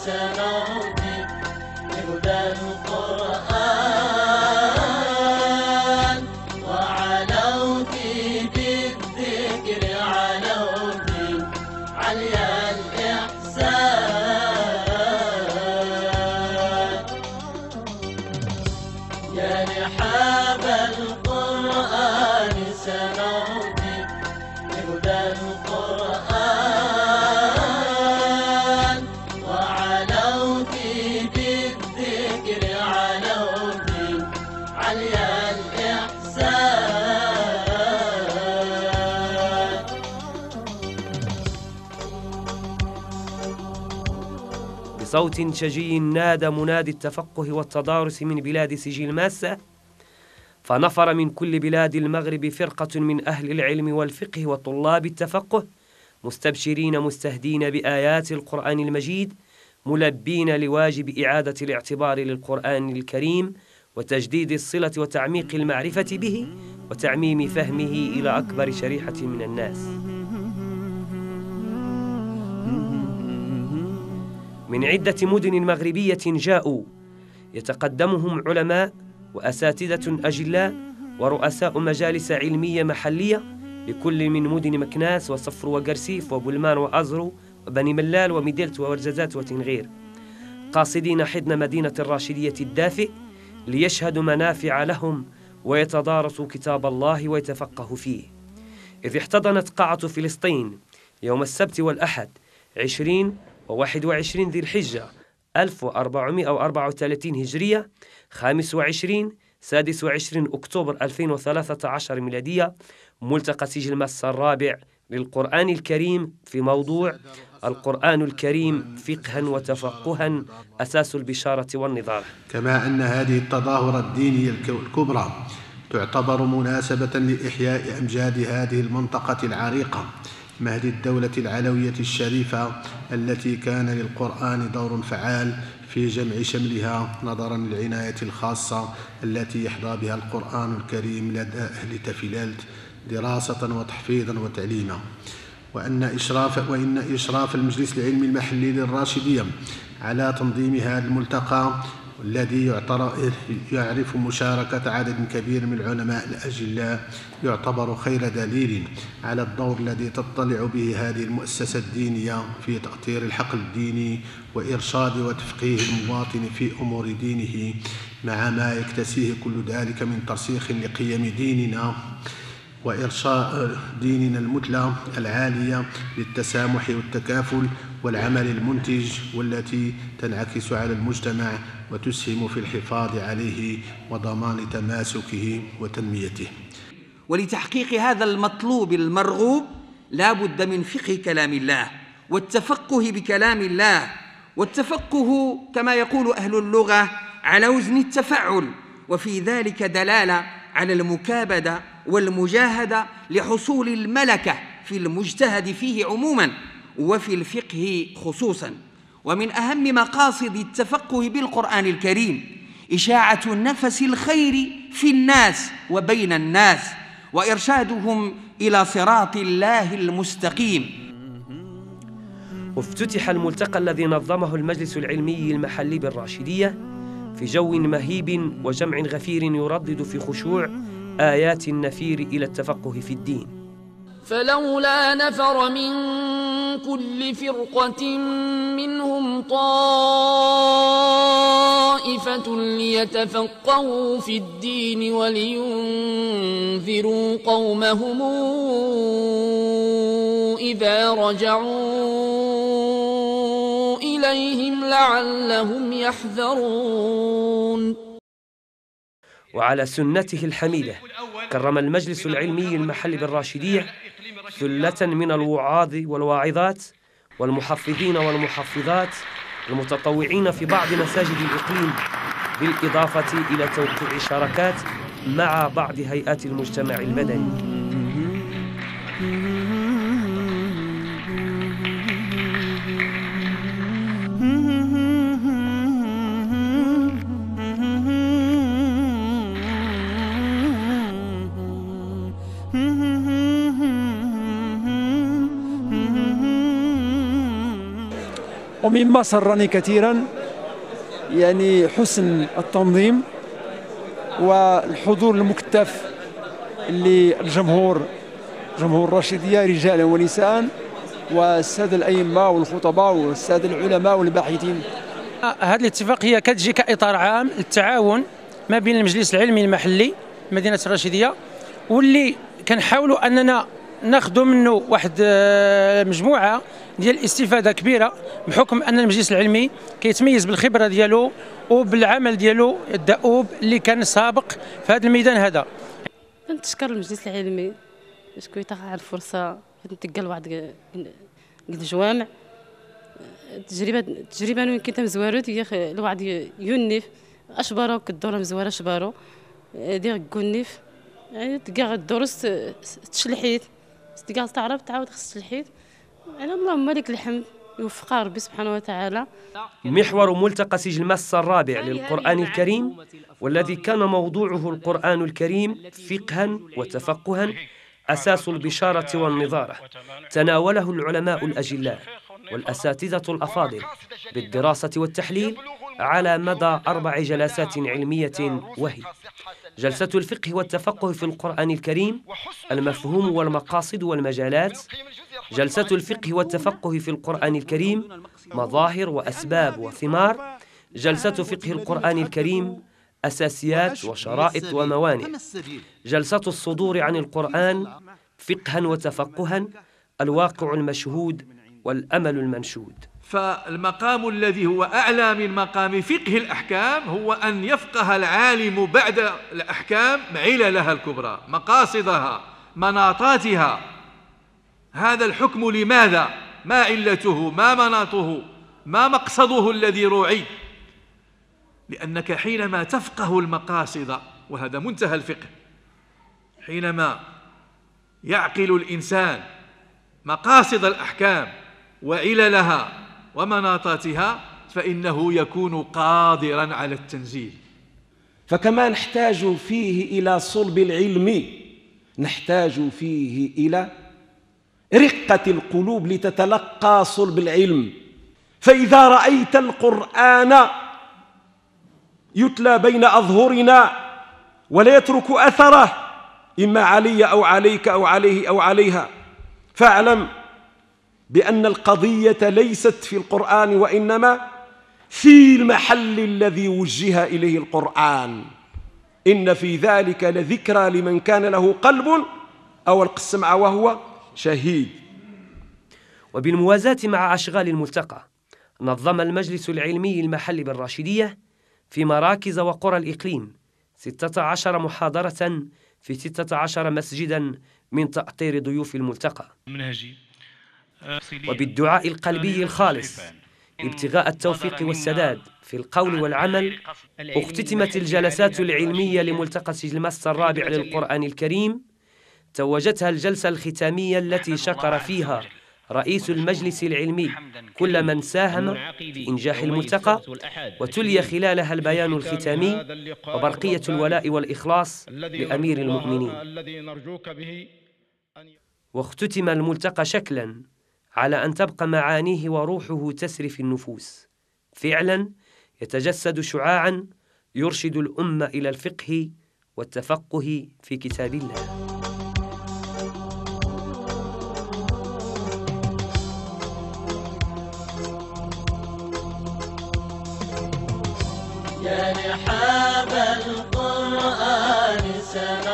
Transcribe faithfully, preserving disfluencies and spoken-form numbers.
سنهدي بهدى القرآن، وعلوت بالذكر علوت عليا الإحسان. يا رحاب القرآن سنهدي بهدى القرآن، وعلوت بالذكر علوت عليا الإحسان. بصوت شجي نادى منادي التفقه والتدارس من بلاد سجيل ماسة، فنفر من كل بلاد المغرب فرقة من أهل العلم والفقه وطلاب التفقه، مستبشرين مستهدين بآيات القرآن المجيد، ملبين لواجب إعادة الاعتبار للقرآن الكريم وتجديد الصلة وتعميق المعرفة به وتعميم فهمه إلى أكبر شريحة من الناس. من عدة مدن مغربية جاءوا، يتقدمهم علماء وأساتذة أجلاء ورؤساء مجالس علمية محلية لكل من مدن مكناس وصفر وقرسيف وبلمان وأزرو وبني ملال وميدلت وورجزات وتنغير، قاصدين حضن مدينة الراشدية الدافئ ليشهدوا منافع لهم ويتدارسوا كتاب الله ويتفقهوا فيه. إذ احتضنت قاعة فلسطين يوم السبت والأحد عشرين وواحد وعشرين ذي الحجة ألف وأربعمائة وأربعة وثلاثين هجرية، خامس وعشرين سادس وعشرين أكتوبر ألفين وثلاثة عشر ميلادية، ملتقى سجل ماسة الرابع للقرآن الكريم في موضوع القرآن الكريم فقها وتفقها أساس البشارة والنظارة. كما أن هذه التظاهرة الدينية الكبرى تعتبر مناسبة لإحياء أمجاد هذه المنطقة العريقة، مهد الدولة العلوية الشريفة التي كان للقرآن دور فعال في جمع شملها نظرا للعناية الخاصة التي يحظى بها القرآن الكريم لدى أهل تفيلالت دراسة وتحفيظا وتعليما. وأن إشراف, وإن إشراف المجلس العلمي المحلي للراشدية على تنظيم هذا الملتقى الذي يعرف مشاركة عدد كبير من العلماء الأجلاء يعتبر خير دليل على الدور الذي تطلع به هذه المؤسسة الدينية في تأطير الحقل الديني وإرشاد وتفقيه المواطن في أمور دينه، مع ما يكتسيه كل ذلك من ترسيخ لقيم ديننا وإرشاء ديننا المثلى العالية للتسامح والتكافل والعمل المنتج، والتي تنعكس على المجتمع وتسهم في الحفاظ عليه وضمان تماسكه وتنميته. ولتحقيق هذا المطلوب المرغوب لا بد من فقه كلام الله والتفقه بكلام الله، والتفقه كما يقول أهل اللغة على وزن التفعل، وفي ذلك دلالة على المكابدة والمجاهدة لحصول الملكة في المجتهد فيه عموما وفي الفقه خصوصا. ومن أهم مقاصد التفقه بالقرآن الكريم إشاعة النفس الخير في الناس وبين الناس وإرشادهم إلى صراط الله المستقيم. وافتتح الملتقى الذي نظمه المجلس العلمي المحلي بالراشدية في جو مهيب وجمع غفير يردد في خشوع آيات النفير إلى التفقه في الدين. فلولا نفر من كل فرقة منهم طائفة ليتفقهوا في الدين ولينذروا قومهم إذا رجعوا إليهم لعلهم يحذرون. وعلى سنته الحميدة كرم المجلس العلمي المحلي بالراشدية ثلة من الوعاظ والواعظات والمحفظين والمحفظات المتطوعين في بعض مساجد الإقليم، بالإضافة إلى توقيع شراكات مع بعض هيئات المجتمع المدني. ومما سرني كثيرا يعني حسن التنظيم والحضور المكتف للجمهور، جمهور الرشيدية رجالا ونساء، والسادة الأئمة والخطباء والسادة العلماء والباحثين. هذه الاتفاقية كتجي كإطار عام للتعاون ما بين المجلس العلمي المحلي مدينة الرشيدية، واللي كنحاولوا أننا ناخذوا منه واحد مجموعة ديال الاستفادة كبيرة، بحكم أن المجلس العلمي كيتميز بالخبرة ديالو وبالعمل ديالو الدؤوب اللي كان سابق في هذا الميدان هذا. نتشكر المجلس العلمي باش كيعطينا الفرصة نتقال واحد الجوامع. التجربة التجربة أنا يمكن مزوارات هي الواحد يونيف أشبارو كدورة مزوارة أشبارو ديال كونيف يعني تلقى الدروس تشلحيت تلقى تعرف تعاود خص تشلحيت. يعني اللهم لك الحمد يوفقها ربي سبحانه وتعالى. محور ملتقى سجل مس الرابع للقرآن الكريم، والذي كان موضوعه القرآن الكريم فقها وتفقها أساس البشارة والنظارة، تناوله العلماء الأجلاء والأساتذة الأفاضل بالدراسة والتحليل على مدى أربع جلسات علمية، وهي جلسة الفقه والتفقه في القرآن الكريم، المفهوم والمقاصد والمجالات، جلسة الفقه والتفقه في القرآن الكريم، مظاهر وأسباب وثمار، جلسة فقه القرآن الكريم، أساسيات وشرائط وموانع، جلسة الصدور عن القرآن فقها وتفقها، الواقع المشهود والأمل المنشود. فالمقام الذي هو أعلى من مقام فقه الأحكام هو أن يفقه العالم بعد الأحكام عللها الكبرى، مقاصدها، مناطاتها. هذا الحكم لماذا؟ ما علته؟ ما مناطه؟ ما مقصده الذي روعي؟ لأنك حينما تفقه المقاصد، وهذا منتهى الفقه، حينما يعقل الإنسان مقاصد الأحكام وعللها ومناطاتها فإنه يكون قادرا على التنزيل. فكما نحتاج فيه إلى صلب العلم نحتاج فيه إلى رقة القلوب لتتلقى صلب العلم. فإذا رأيت القرآن يتلى بين أظهرنا ولا يترك أثره إما علي أو عليك أو عليه أو عليها، فاعلم بأن القضية ليست في القرآن وإنما في المحل الذي وجه إليه القرآن. إن في ذلك لذكرى لمن كان له قلب أو ألقى السمع وهو شهيد. وبالموازاة مع أشغال الملتقى، نظم المجلس العلمي المحلي بالراشدية في مراكز وقرى الإقليم ستة عشر محاضرة في ستة عشر مسجدا من تأطير ضيوف الملتقى، وبالدعاء القلبي الخالص ابتغاء التوفيق والسداد في القول والعمل، اختتمت الجلسات العلمية لملتقى سجل مس الرابع للقرآن الكريم، توجتها الجلسة الختامية التي شكر فيها رئيس المجلس العلمي كل من ساهم في إنجاح الملتقى، وتلي خلالها البيان الختامي وبرقية الولاء والإخلاص لأمير المؤمنين. واختتم الملتقى شكلا على أن تبقى معانيه وروحه تسري في النفوس، فعلا يتجسد شعاعا يرشد الأمة إلى الفقه والتفقه في كتاب الله. يا رحاب القرآن سلام